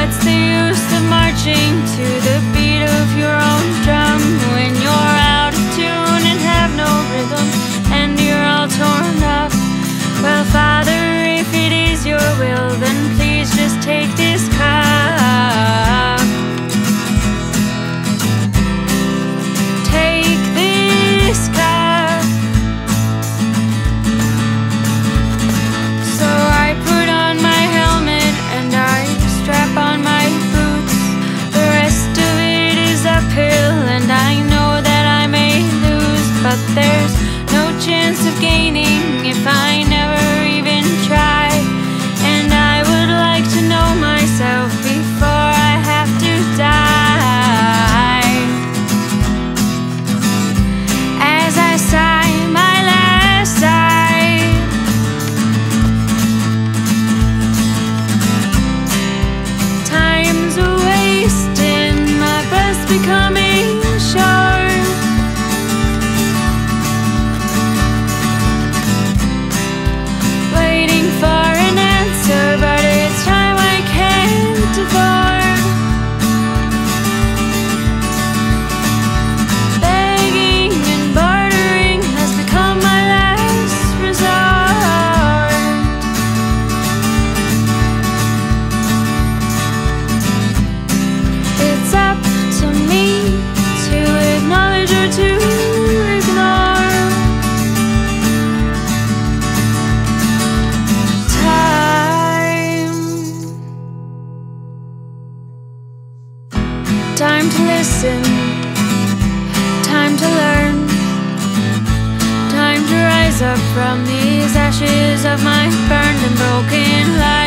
What's the use of marching to the beat of your own drum when you're out of tune and have no rhythm and you're all torn up? Well, Father, if it is your will, then please just take this cup. Take this cup. So I put on my helmet and I strap on my boots. The rest of it is uphill and I know that I may lose, but there's no chance of gaining if I never even try. And I would like to know myself before I have to die. As I sigh my last sigh, time's a wasting, my breath's becoming short. Waiting for an answer, but it's time I can't afford. Begging and bartering has become my last resort. It's up to me to acknowledge or to ignore. Time to listen, time to learn, time to rise up from these ashes of my burned and broken life.